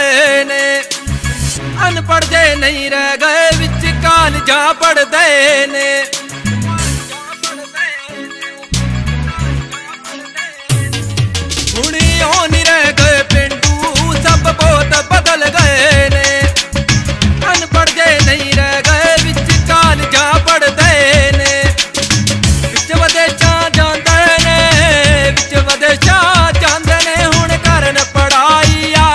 ने। अनपढ़ जे नहीं रह गए विच कालजा पढ़दे ने। हुण ओ नहीं रह गए पेंडू सब बहुत बदल गए ने। अनपढ़ जे नहीं रह गए विच कालजा पढ़दे ने। विच विदेशां जांदे ने, विच विदेशां जांदे ने हुण करन पढ़ाई आ।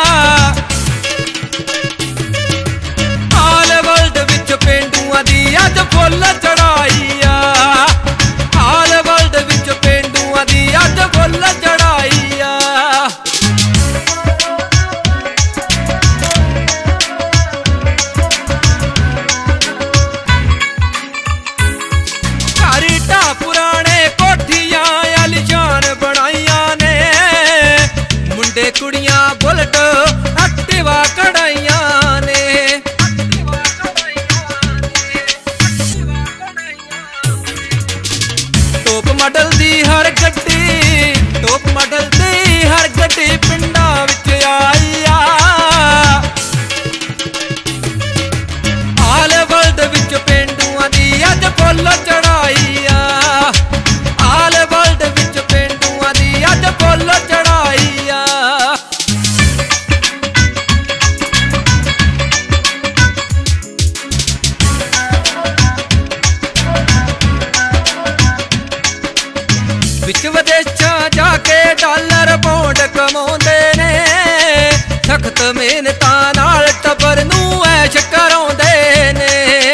आल world which पेंडूआं the a full चढ़ाई आ। आल world which पेंडूआं the a full चढ़ाई आ। पुराने कोठियां आलीशान बनाइया ने। मुंडे कुड़ियां बुलट एक्टिवा कढ़ाइया ने। टॉप मॉडल दी हर गड्डी, टॉप मॉडल दी हर गड्डी पिंडां विच आई आ। आल world which पेंडूआं the a full चढ़ाई आ। आल world which पेंडूआं the a full चढ़ाई आ। विच विदेशां जाके डॉलर पौंड कमाउंदे ने। सख्त मेहनतां नाल टब्बर नूं ऐश कराउंदे ने।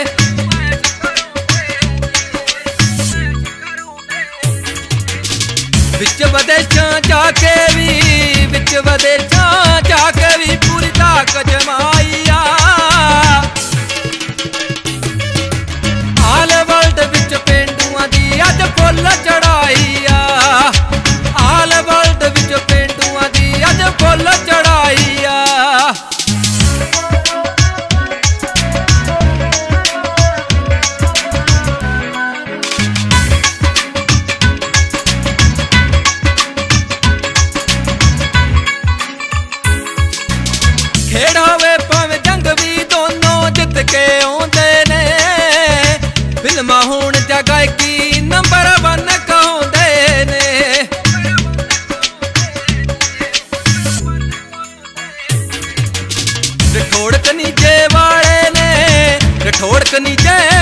विच विदेशां जाके भी, विच विदेशां जाके भी पूरी ताकत जमाई आ। आल world which पेंडूआं the a full चढ़ाई आ। आल world which पेंडूआं the a full चढ़ाई आ। खेड़ा होवे भावें जंग भी दोनों जित के आउंदे ने। फिल्मां हुण जा गायकी नंबर 1 कहउंदे ने। रठौड़ कनीजे वाले ने, रठौड़ कनीजे